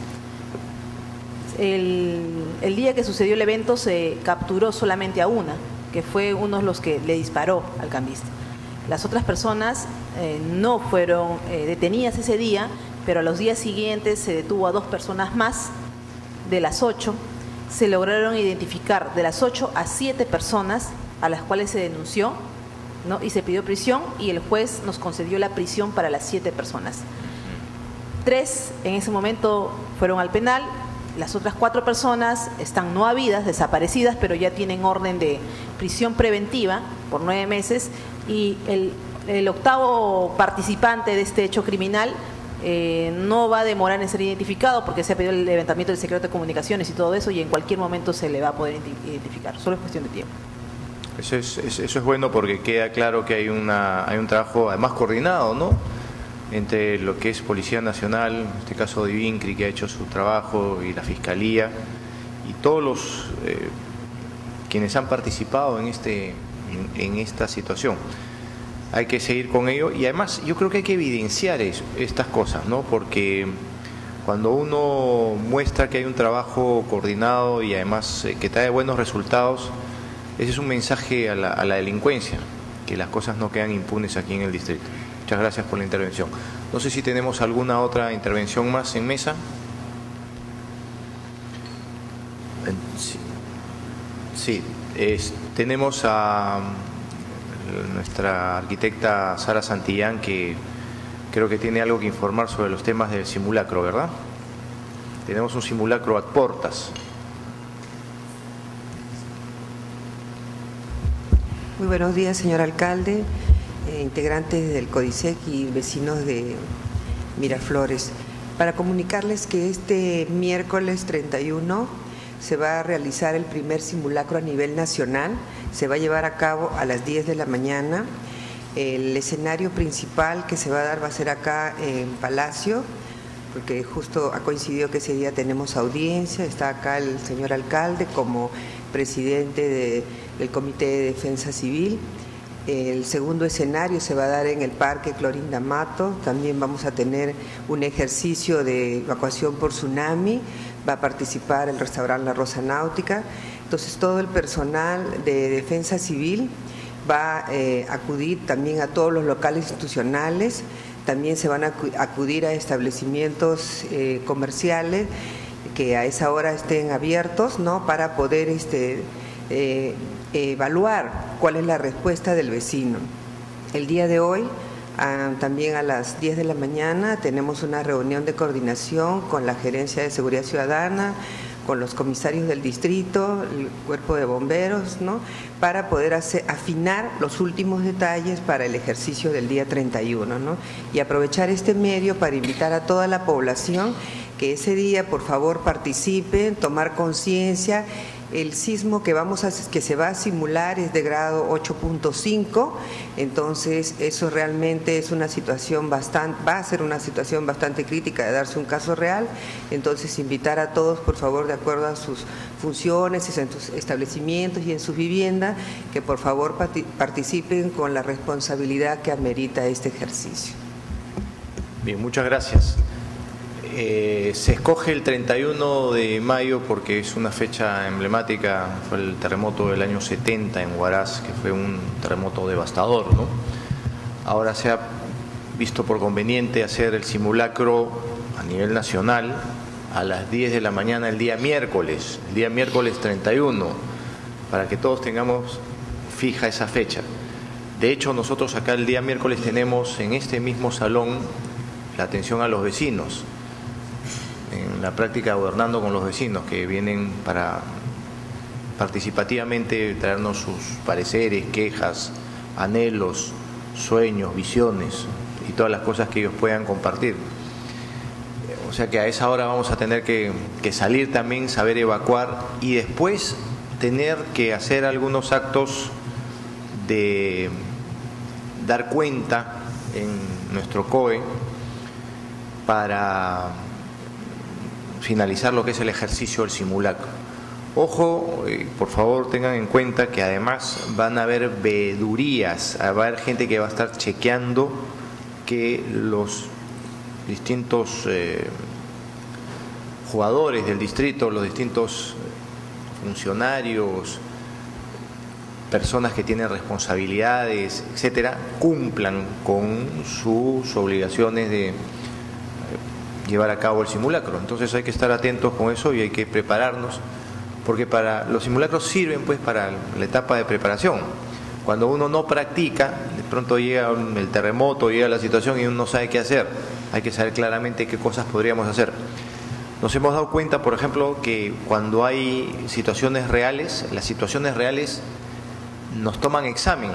Speaker 7: El día que sucedió el evento se capturó solamente a una, que fue uno de los que le disparó al cambista. Las otras personas no fueron detenidas ese día, pero a los días siguientes se detuvo a 2 personas más. De las 8 se lograron identificar de las 8 a 7 personas a las cuales se denunció, ¿no? Y se pidió prisión y el juez nos concedió la prisión para las 7 personas. 3 en ese momento fueron al penal, las otras 4 personas están no habidas, desaparecidas, pero ya tienen orden de prisión preventiva por 9 meses y el octavo participante de este hecho criminal no va a demorar en ser identificado porque se ha pedido el levantamiento del secreto de comunicaciones y todo eso y en cualquier momento se le va a poder identificar, solo es cuestión de tiempo.
Speaker 1: Eso es bueno porque queda claro que hay un trabajo además coordinado, ¿no?, entre lo que es Policía Nacional, en este caso de INCRI, que ha hecho su trabajo, y la Fiscalía, y todos los quienes han participado en esta situación. Hay que seguir con ello y además yo creo que hay que evidenciar estas cosas, ¿no?, porque cuando uno muestra que hay un trabajo coordinado y además que trae buenos resultados, ese es un mensaje a la delincuencia, que las cosas no quedan impunes aquí en el distrito. Muchas gracias por la intervención. No sé si tenemos alguna otra intervención más en mesa. Sí, tenemos a nuestra arquitecta Sara Santillán, que creo que tiene algo que informar sobre los temas del simulacro, ¿verdad? Tenemos un simulacro ad portas.
Speaker 8: Muy buenos días, señor alcalde, integrantes del CODISEC y vecinos de Miraflores. Para comunicarles que este miércoles 31 se va a realizar el primer simulacro a nivel nacional. Se va a llevar a cabo a las 10 de la mañana. El escenario principal que se va a dar va a ser acá en Palacio, porque justo ha coincidido que ese día tenemos audiencia. Está acá el señor alcalde como presidente del Comité de Defensa Civil. El segundo escenario se va a dar en el Parque Clorinda Mato. También vamos a tener un ejercicio de evacuación por tsunami. Va a participar el restaurante La Rosa Náutica. Entonces todo el personal de Defensa Civil va a acudir también a todos los locales institucionales. También se van a acudir a establecimientos comerciales que a esa hora estén abiertos, ¿no?, para poder evaluar cuál es la respuesta del vecino. El día de hoy, también a las 10 de la mañana, tenemos una reunión de coordinación con la Gerencia de Seguridad Ciudadana, con los comisarios del distrito, el cuerpo de bomberos, ¿no?, para poder afinar los últimos detalles para el ejercicio del día 31, ¿no?, y aprovechar este medio para invitar a toda la población que ese día, por favor, participen, tomar conciencia. El sismo que se va a simular es de grado 8.5, entonces eso realmente es una situación va a ser una situación bastante crítica de darse un caso real. Entonces invitar a todos, por favor, de acuerdo a sus funciones, en sus establecimientos y en sus viviendas, que por favor participen con la responsabilidad que amerita este ejercicio.
Speaker 1: Bien, muchas gracias. Se escoge el 31 de mayo porque es una fecha emblemática. Fue el terremoto del año 70 en Huaraz, que fue un terremoto devastador, ¿no? Ahora se ha visto por conveniente hacer el simulacro a nivel nacional a las 10 de la mañana el día miércoles 31, para que todos tengamos fija esa fecha. De hecho, nosotros acá el día miércoles tenemos en este mismo salón la atención a los vecinos, en la práctica gobernando con los vecinos que vienen para participativamente traernos sus pareceres, quejas, anhelos, sueños, visiones y todas las cosas que ellos puedan compartir. O sea que a esa hora vamos a tener que salir también, saber evacuar y después tener que hacer algunos actos de dar cuenta en nuestro COE para finalizar lo que es el ejercicio del simulacro. Ojo, por favor tengan en cuenta que además van a haber veedurías, va a haber gente que va a estar chequeando que los distintos jugadores del distrito, los distintos funcionarios, personas que tienen responsabilidades, etcétera, cumplan con sus obligaciones de llevar a cabo el simulacro. Entonces hay que estar atentos con eso y hay que prepararnos, porque para los simulacros sirven pues para la etapa de preparación. Cuando uno no practica, de pronto llega el terremoto, llega la situación y uno no sabe qué hacer. Hay que saber claramente qué cosas podríamos hacer. Nos hemos dado cuenta, por ejemplo, que cuando hay situaciones reales, las situaciones reales nos toman examen.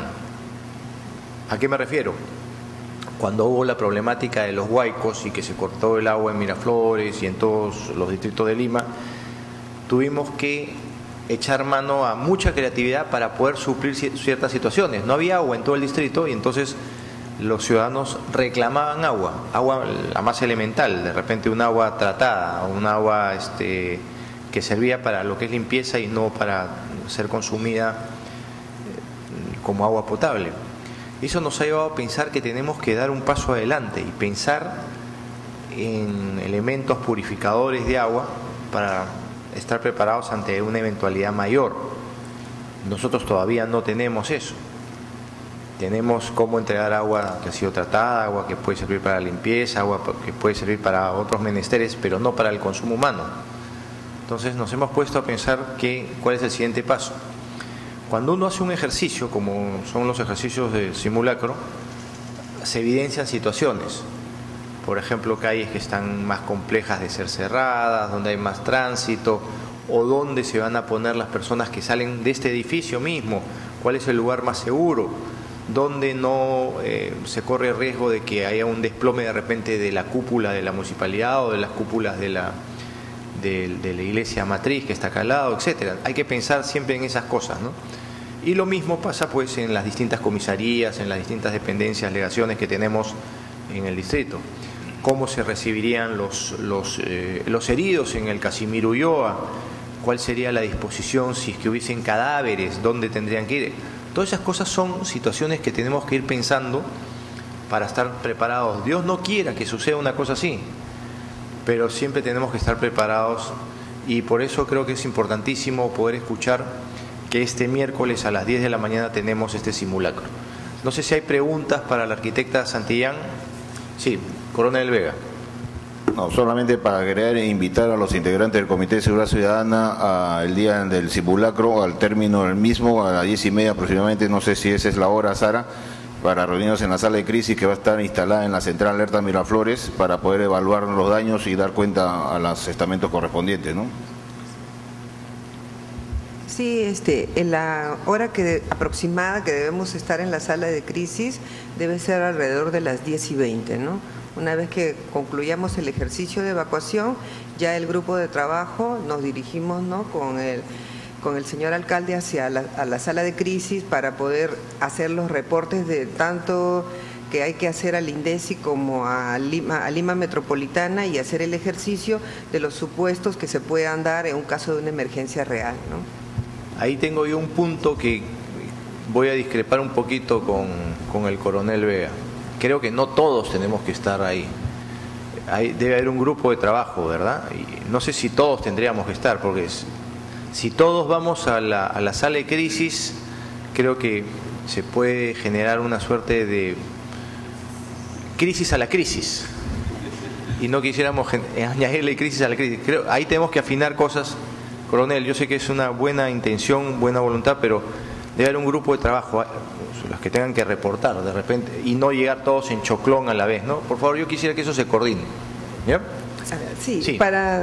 Speaker 1: ¿A qué me refiero? Cuando hubo la problemática de los huaicos y que se cortó el agua en Miraflores y en todos los distritos de Lima, tuvimos que echar mano a mucha creatividad para poder suplir ciertas situaciones. No había agua en todo el distrito y entonces los ciudadanos reclamaban agua la más elemental, de repente un agua tratada, un agua que servía para lo que es limpieza y no para ser consumida como agua potable. Eso nos ha llevado a pensar que tenemos que dar un paso adelante y pensar en elementos purificadores de agua para estar preparados ante una eventualidad mayor. Nosotros todavía no tenemos eso. Tenemos cómo entregar agua que ha sido tratada, agua que puede servir para la limpieza, agua que puede servir para otros menesteres, pero no para el consumo humano. Entonces nos hemos puesto a pensar cuál es el siguiente paso. Cuando uno hace un ejercicio, como son los ejercicios de simulacro, se evidencian situaciones. Por ejemplo, calles que están más complejas de ser cerradas, donde hay más tránsito, o dónde se van a poner las personas que salen de este edificio mismo, cuál es el lugar más seguro, dónde no se corre el riesgo de que haya un desplome de repente de la cúpula de la municipalidad o de las cúpulas de la iglesia matriz que está acá al lado, etcétera. Hay que pensar siempre en esas cosas, ¿no? Y lo mismo pasa pues en las distintas comisarías, en las distintas dependencias, legaciones que tenemos en el distrito. Cómo se recibirían los heridos en el Casimiro Ulloa, cuál sería la disposición si es que hubiesen cadáveres, dónde tendrían que ir. Todas esas cosas son situaciones que tenemos que ir pensando para estar preparados. Dios no quiera que suceda una cosa así, pero siempre tenemos que estar preparados y por eso creo que es importantísimo poder escuchar que este miércoles a las 10 de la mañana tenemos este simulacro. No sé si hay preguntas para la arquitecta Santillán. Sí, Coronel Vega.
Speaker 3: No, solamente para agregar e invitar a los integrantes del Comité de Seguridad Ciudadana al día del simulacro, al término del mismo, a las 10:30 aproximadamente, no sé si esa es la hora, Sara, para reunirnos en la sala de crisis que va a estar instalada en la Central Alerta Miraflores para poder evaluar los daños y dar cuenta a los estamentos correspondientes, ¿no?
Speaker 8: Sí, en la hora aproximada que debemos estar en la sala de crisis debe ser alrededor de las 10:20, ¿no? Una vez que concluyamos el ejercicio de evacuación, ya el grupo de trabajo nos dirigimos, ¿no?, con el señor alcalde a la sala de crisis para poder hacer los reportes de tanto que hay que hacer al INDECI como a Lima Metropolitana y hacer el ejercicio de los supuestos que se puedan dar en un caso de una emergencia real, ¿no?
Speaker 1: Ahí tengo yo un punto que voy a discrepar un poquito con el coronel Vega. Creo que no todos tenemos que estar ahí. Debe haber un grupo de trabajo, ¿verdad? Y no sé si todos tendríamos que estar, porque si todos vamos a la sala de crisis, creo que se puede generar una suerte de crisis a la crisis. Y no quisiéramos añadirle crisis a la crisis. Ahí tenemos que afinar cosas. Coronel, yo sé que es una buena intención, buena voluntad, pero debe haber un grupo de trabajo, los que tengan que reportar de repente, y no llegar todos en choclón a la vez, ¿no? Por favor, yo quisiera que eso se coordine. ¿Ya?
Speaker 8: Sí,
Speaker 1: Sí.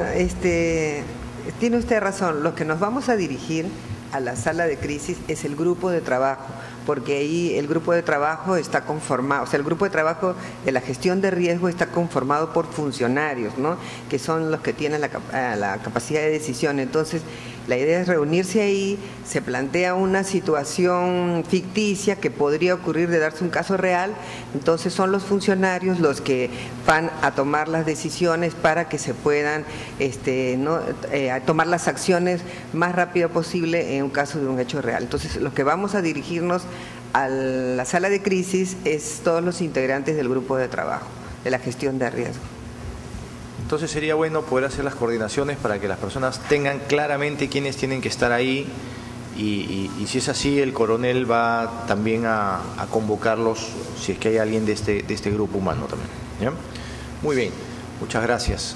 Speaker 8: Tiene usted razón, los que nos vamos a dirigir a la sala de crisis es el grupo de trabajo, porque ahí el grupo de trabajo está conformado, o sea, el grupo de trabajo de la gestión de riesgo está conformado por funcionarios, ¿no? Que son los que tienen la capacidad de decisión. Entonces, la idea es reunirse ahí, se plantea una situación ficticia que podría ocurrir de darse un caso real, entonces son los funcionarios los que van a tomar las decisiones para que se puedan tomar las acciones más rápido posible en un caso de un hecho real. Entonces, los que vamos a dirigirnos a la sala de crisis es todos los integrantes del grupo de trabajo, de la gestión de riesgo.
Speaker 1: Entonces sería bueno poder hacer las coordinaciones para que las personas tengan claramente quiénes tienen que estar ahí y si es así, el coronel va también a convocarlos si es que hay alguien de este grupo humano también. ¿Ya? Muy bien, muchas gracias.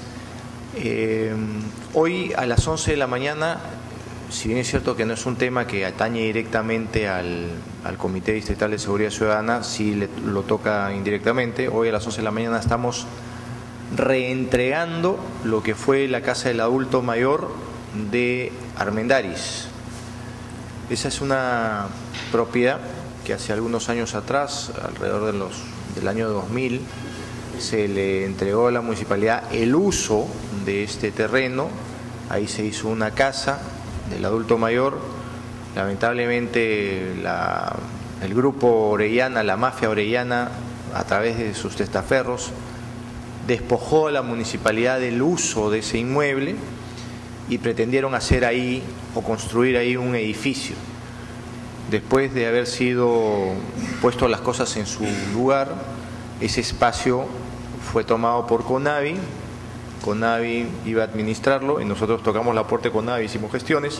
Speaker 1: Hoy a las 11 de la mañana, si bien es cierto que no es un tema que atañe directamente al Comité Distrital de Seguridad Ciudadana, sí lo toca indirectamente. Hoy a las 11 de la mañana estamos reentregando lo que fue la Casa del Adulto Mayor de Armendáriz. Esa es una propiedad que hace algunos años atrás, alrededor del año 2000, se le entregó a la municipalidad el uso de este terreno. Ahí se hizo una casa del adulto mayor. Lamentablemente el grupo Orellana, la mafia Orellana, a través de sus testaferros, despojó a la municipalidad del uso de ese inmueble y pretendieron hacer ahí o construir ahí un edificio. Después de haber sido puesto las cosas en su lugar, ese espacio fue tomado por CONAVI. CONAVI iba a administrarlo y nosotros tocamos la puerta de CONAVI, hicimos gestiones,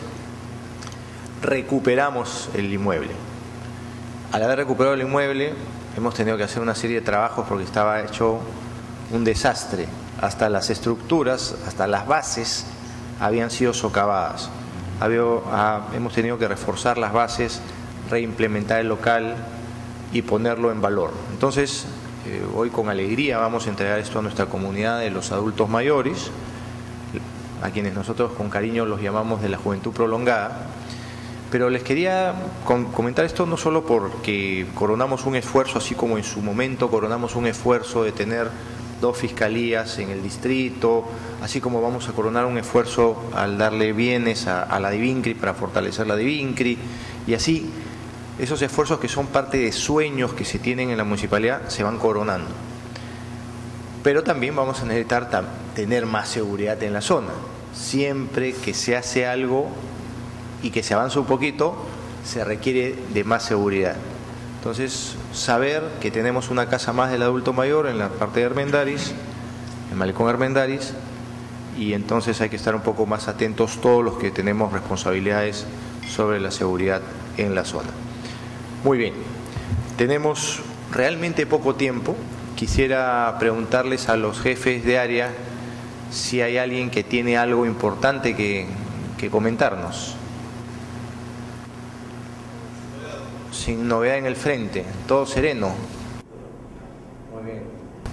Speaker 1: recuperamos el inmueble. Al haber recuperado el inmueble, hemos tenido que hacer una serie de trabajos porque estaba hecho un desastre. Hasta las estructuras, hasta las bases habían sido socavadas. Hemos tenido que reforzar las bases, reimplementar el local y ponerlo en valor. Entonces, hoy con alegría vamos a entregar esto a nuestra comunidad de los adultos mayores, a quienes nosotros con cariño los llamamos de la juventud prolongada. Pero les quería comentar esto no solo porque coronamos un esfuerzo, así como en su momento coronamos un esfuerzo de tener 2 fiscalías en el distrito, así como vamos a coronar un esfuerzo al darle bienes a la DIVINCRI para fortalecer la DIVINCRI, y así esos esfuerzos que son parte de sueños que se tienen en la municipalidad se van coronando. Pero también vamos a necesitar tener más seguridad en la zona. Siempre que se hace algo y que se avanza un poquito, se requiere de más seguridad. Entonces, saber que tenemos una casa más del adulto mayor en la parte de Armendáriz, en Malecón Armendáriz, y entonces hay que estar un poco más atentos todos los que tenemos responsabilidades sobre la seguridad en la zona. Muy bien, tenemos realmente poco tiempo. Quisiera preguntarles a los jefes de área si hay alguien que tiene algo importante que comentarnos. Sin novedad en el frente, todo sereno. Muy bien.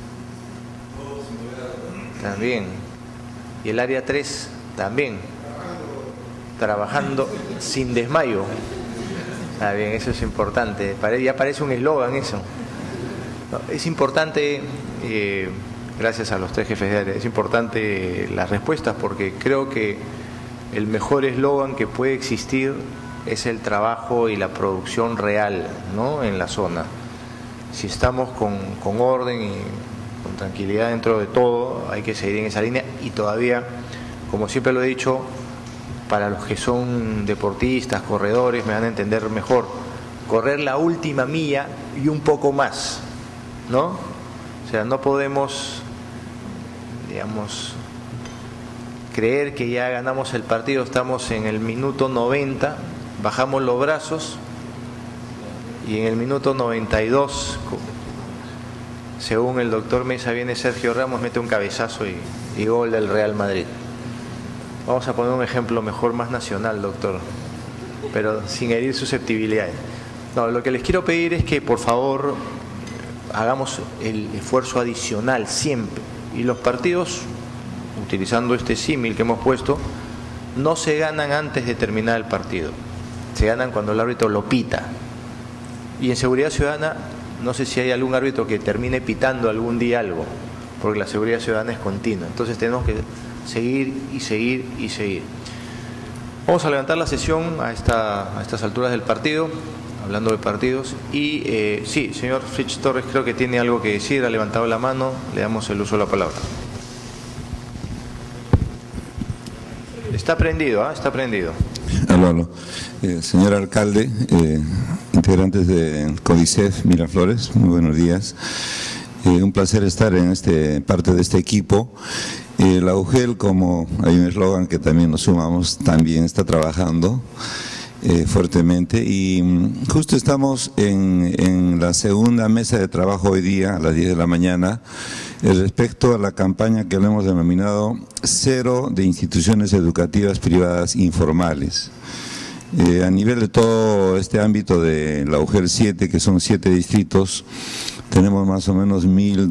Speaker 1: También. Y el área 3 también. Trabajando sin desmayo. Está bien, eso es importante. Ya parece un eslogan eso. Es importante, gracias a los 3 jefes de área, es importante las respuestas porque creo que el mejor eslogan que puede existir es el trabajo y la producción real, ¿no?, en la zona. Si estamos con orden y con tranquilidad dentro de todo, hay que seguir en esa línea y todavía, como siempre lo he dicho, para los que son deportistas, corredores, me van a entender mejor, correr la última milla y un poco más, ¿no? O sea, no podemos, digamos, creer que ya ganamos el partido, estamos en el minuto 90, bajamos los brazos y en el minuto 92, según el doctor Mesa, viene Sergio Ramos, mete un cabezazo y gol del Real Madrid. Vamos a poner un ejemplo mejor, más nacional, doctor. pero sin herir susceptibilidades. No, lo que les quiero pedir es que por favor hagamos el esfuerzo adicional siempre. Y los partidos, utilizando este símil que hemos puesto, no se ganan antes de terminar el partido. Se ganan cuando el árbitro lo pita. Y en seguridad ciudadana, no sé si hay algún árbitro que termine pitando algún día algo, porque la seguridad ciudadana es continua. Entonces tenemos que seguir y seguir y seguir. Vamos a levantar la sesión a estas alturas del partido, hablando de partidos. Y sí, señor Fritz Torres, creo que tiene algo que decir, ha levantado la mano, le damos el uso de la palabra. Está prendido, está prendido.
Speaker 9: Aló. Señor alcalde, integrantes de CODICEF Miraflores, muy buenos días. Un placer estar en parte de este equipo. La UGEL, como hay un eslogan que también nos sumamos, también está trabajando fuertemente, y justo estamos en la segunda mesa de trabajo hoy día a las 10 de la mañana respecto a la campaña que le hemos denominado Cero de instituciones educativas privadas informales. A nivel de todo este ámbito de la UGEL 7, que son 7 distritos, tenemos más o menos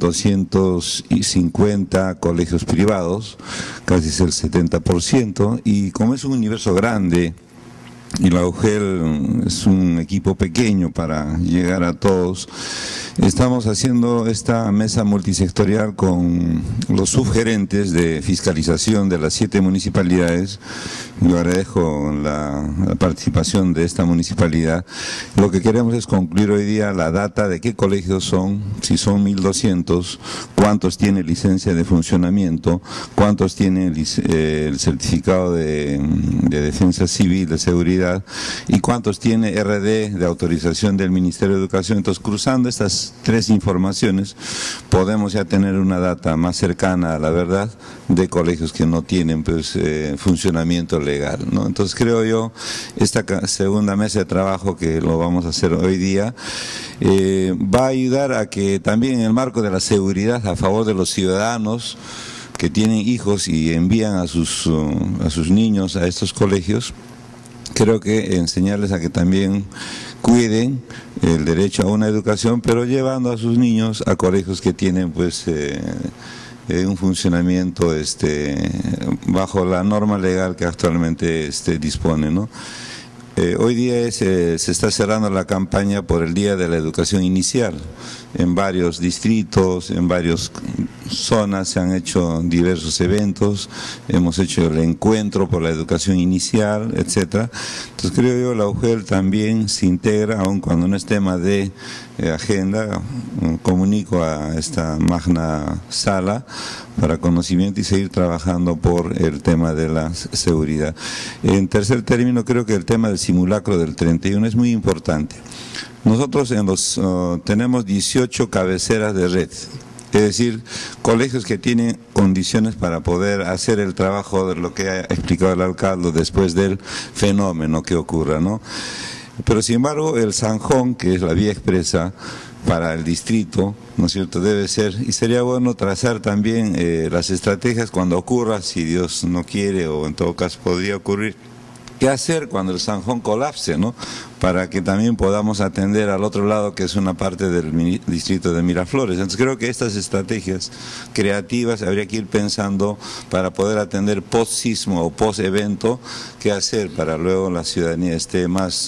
Speaker 9: 1.250 colegios privados, casi es el 70%, y como es un universo grande, y la UGEL es un equipo pequeño para llegar a todos, estamos haciendo esta mesa multisectorial con los subgerentes de fiscalización de las 7 municipalidades. Yo agradezco la participación de esta municipalidad. Lo que queremos es concluir hoy día la data de qué colegios son, si son 1.200, cuántos tienen licencia de funcionamiento, cuántos tienen el certificado de defensa civil, de seguridad, y cuántos tiene RD de autorización del Ministerio de Educación. Entonces, cruzando estas 3 informaciones, podemos ya tener una data más cercana a la verdad de colegios que no tienen pues funcionamiento legal, ¿no? Entonces creo yo, esta segunda mesa de trabajo que lo vamos a hacer hoy día, va a ayudar a que también en el marco de la seguridad a favor de los ciudadanos que tienen hijos y envían a sus niños a estos colegios, creo que enseñarles a que también cuiden el derecho a una educación, pero llevando a sus niños a colegios que tienen pues un funcionamiento bajo la norma legal que actualmente dispone, ¿no? Hoy día se está cerrando la campaña por el Día de la Educación Inicial. En varios distritos, en varias zonas se han hecho diversos eventos, hemos hecho el encuentro por la educación inicial, etcétera. Entonces creo yo la UGEL también se integra, aun cuando no es tema de agenda, comunico a esta magna sala para conocimiento y seguir trabajando por el tema de la seguridad. En tercer término, creo que el tema del simulacro del 31 es muy importante. Nosotros tenemos 18 cabeceras de red, es decir, colegios que tienen condiciones para poder hacer el trabajo de lo que ha explicado el alcalde después del fenómeno que ocurra, ¿no? Pero sin embargo, el zanjón, que es la vía expresa para el distrito, ¿no es cierto?, debe ser, y sería bueno trazar también las estrategias cuando ocurra, si Dios no quiere, o en todo caso podría ocurrir, qué hacer cuando el zanjón colapse, ¿no?, para que también podamos atender al otro lado, que es una parte del distrito de Miraflores. Entonces creo que estas estrategias creativas habría que ir pensando para poder atender post-sismo o post-evento, qué hacer para luego la ciudadanía esté más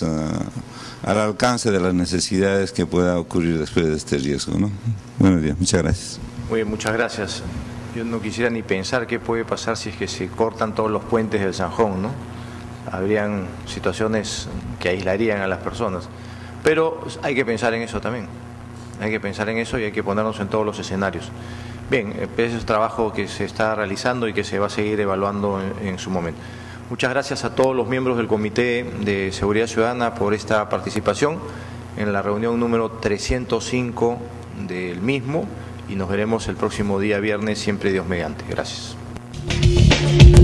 Speaker 9: al alcance de las necesidades que pueda ocurrir después de este riesgo, ¿no? Buenos días, muchas gracias.
Speaker 1: Muy bien, muchas gracias. Yo no quisiera ni pensar qué puede pasar si es que se cortan todos los puentes del zanjón, ¿no? Habrían situaciones que aislarían a las personas, pero hay que pensar en eso también, hay que pensar en eso y hay que ponernos en todos los escenarios. Bien, ese es trabajo que se está realizando y que se va a seguir evaluando en su momento. Muchas gracias a todos los miembros del Comité de Seguridad Ciudadana por esta participación en la reunión número 305 del mismo, y nos veremos el próximo día viernes, siempre Dios mediante. Gracias.